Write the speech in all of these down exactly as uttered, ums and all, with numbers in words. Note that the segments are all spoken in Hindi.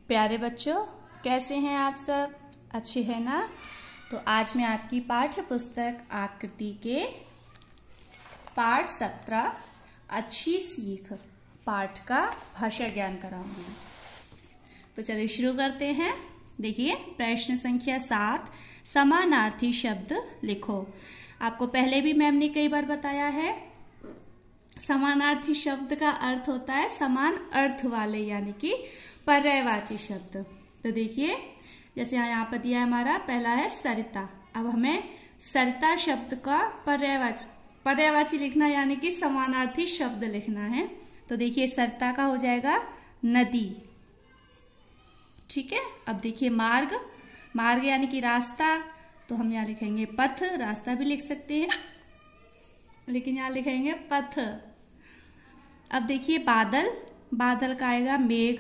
प्यारे बच्चों, कैसे हैं आप सब? अच्छे हैं ना? तो आज मैं आपकी पाठ्य पुस्तक आकृति के पाठ सत्रह अच्छी सीख पाठ का भाषा ज्ञान कराऊंगी। तो चलिए शुरू करते हैं। देखिए, प्रश्न संख्या सात, समानार्थी शब्द लिखो। आपको पहले भी मैम ने कई बार बताया है, समानार्थी शब्द का अर्थ होता है समान अर्थ वाले, यानी कि पर्यायवाची शब्द। तो देखिए, जैसे यहाँ पर दिया है हमारा पहला है सरिता। अब हमें सरिता शब्द का पर्यायवाची पर्यायवाची लिखना, यानी कि समानार्थी शब्द लिखना है। तो देखिए, सरिता का हो जाएगा नदी। ठीक है। अब देखिए, मार्ग मार्ग यानी कि रास्ता, तो हम यहाँ लिखेंगे पथ। रास्ता भी लिख सकते हैं, लेकिन यहाँ लिखेंगे पथ। अब देखिए, बादल बादल का आएगा मेघ।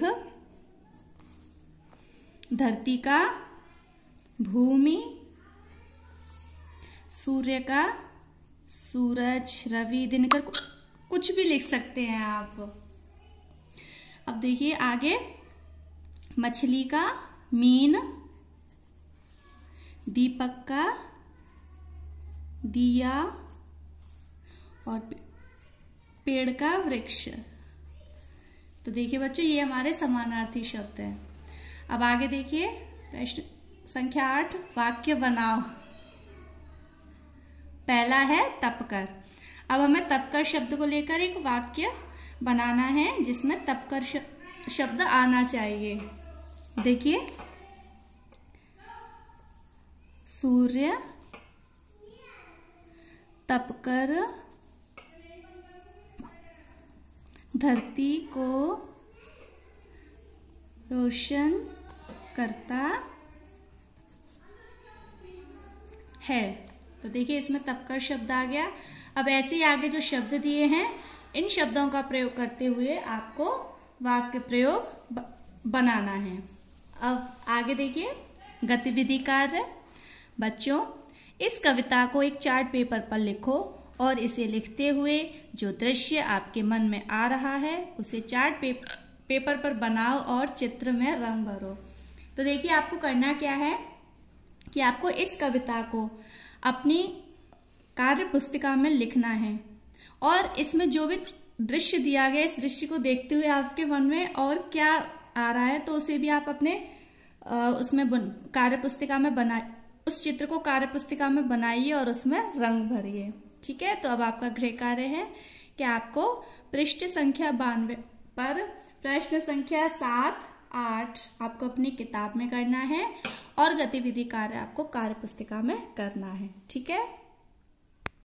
धरती का भूमि। सूर्य का सूरज, रवि, दिनकर, कुछ भी लिख सकते हैं आप। अब देखिए आगे, मछली का मीन। दीपक का दिया और पेड़ का वृक्ष। तो देखिए बच्चों, ये हमारे समानार्थी शब्द हैं। अब आगे देखिए, प्रश्न संख्या आठ, वाक्य बनाओ। पहला है तपकर। अब हमें तपकर शब्द को लेकर एक वाक्य बनाना है, जिसमें तपकर शब्द आना चाहिए। देखिए, सूर्य तपकर धरती को रोशन करता है। तो देखिए, इसमें तपकर शब्द आ गया। अब ऐसे ही आगे जो शब्द दिए हैं, इन शब्दों का प्रयोग करते हुए आपको वाक्य प्रयोग ब, बनाना है। अब आगे देखिए, गतिविधि कार्य। बच्चों, इस कविता को एक चार्ट पेपर पर लिखो और इसे लिखते हुए जो दृश्य आपके मन में आ रहा है उसे चार्ट पेपर पेपर पर बनाओ और चित्र में रंग भरो। तो देखिए, आपको करना क्या है कि आपको इस कविता को अपनी कार्य पुस्तिका में लिखना है, और इसमें जो भी दृश्य दिया गया, इस दृश्य को देखते हुए आपके मन में और क्या आ रहा है, तो उसे भी आप अपने उसमें कार्य पुस्तिका में बना उस चित्र को कार्य पुस्तिका में बनाइए और उसमें रंग भरिए। ठीक है। तो अब आपका गृह कार्य है कि आपको पृष्ठ संख्या बानवे पर प्रश्न संख्या सात आठ आपको अपनी किताब में करना है, और गतिविधि कार्य आपको कार्य पुस्तिका में करना है। ठीक है।